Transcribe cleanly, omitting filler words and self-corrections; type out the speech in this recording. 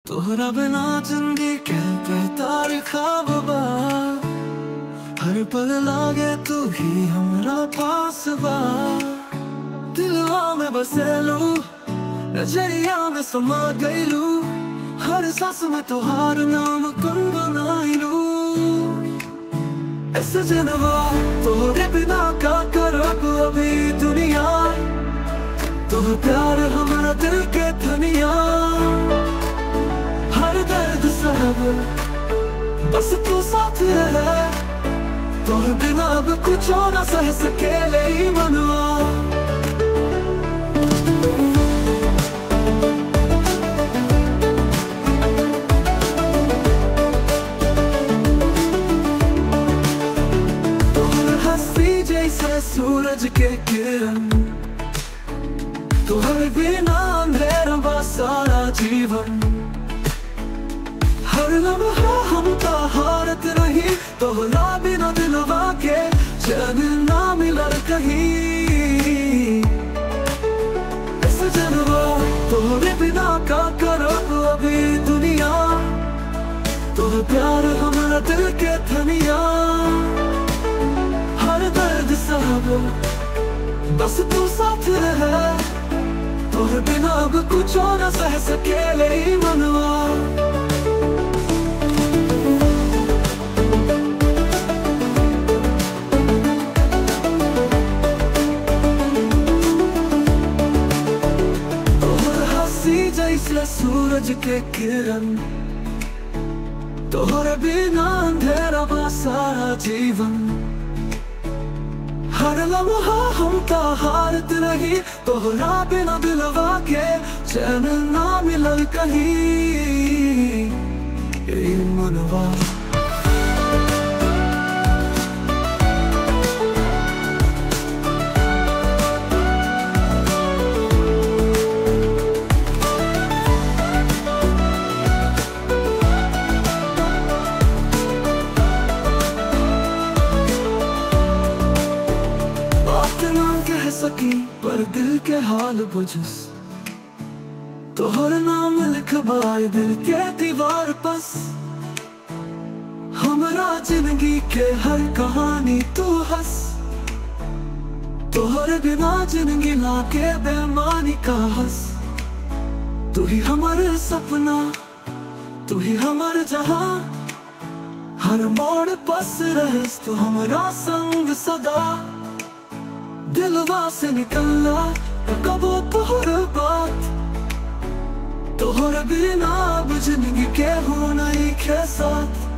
तोहरा बिना जिंदगी के बेतार ख्वाब बा। हर पल लागे तू ही हमरा पास बा। दिलवा में बसेलू, नजरिया में समा गईलू। हर सांस में तोहार नाम गुनगुनाइलू। ऐसे जनवा तोहरे बिना का करब अभी दुनिया। तोह प्यार हमारा दिल के धनिया। हर दर्द सहब बस तू साथ रहे। तोह बिना अब कुछ और न सह सकेले ई मनवा। जैसे सूरज के किरण, तुम्हारे बिना अंधेरा बा सारा जीवन। हर लम्हा हम हारत रही, तोहरा बिना दिलवा के चैन ना मिलल कहीं। ऐसे जनवा तोहरे बिना का करब अभी दुनिया। तोह प्यार हमारा दिल के धनिया। दर्द सब बस तू साथ रहे। तोहरे बिना अब कुछ और न सह सकेले ई मनवा। तोहर हंसी जैसे सूरज के किरण, तोहरे बिना अंधेरा बा सारा जीवन। हर लम्हा हम हारत रही, तोहरा बिना दिलवा के चैन ना मिलल कहीं ई मनवा। सकी पर दिल के हाल बुझस। तोहर नाम लिखवाए दिल के दीवार पस। हमरा जिंदगी के हर कहानी तू हंस। तोहर बिना जिंदगी लाके बेमानी का हंस। तू ही हमारे सपना, तू ही हमारे जहां। हर मोड़ बस रहस तू हमरा संग सदा। दिलवा से निकलना कबो तोहर बात। तोहर बिना अब जिंदगी के हो नहीं के साथ।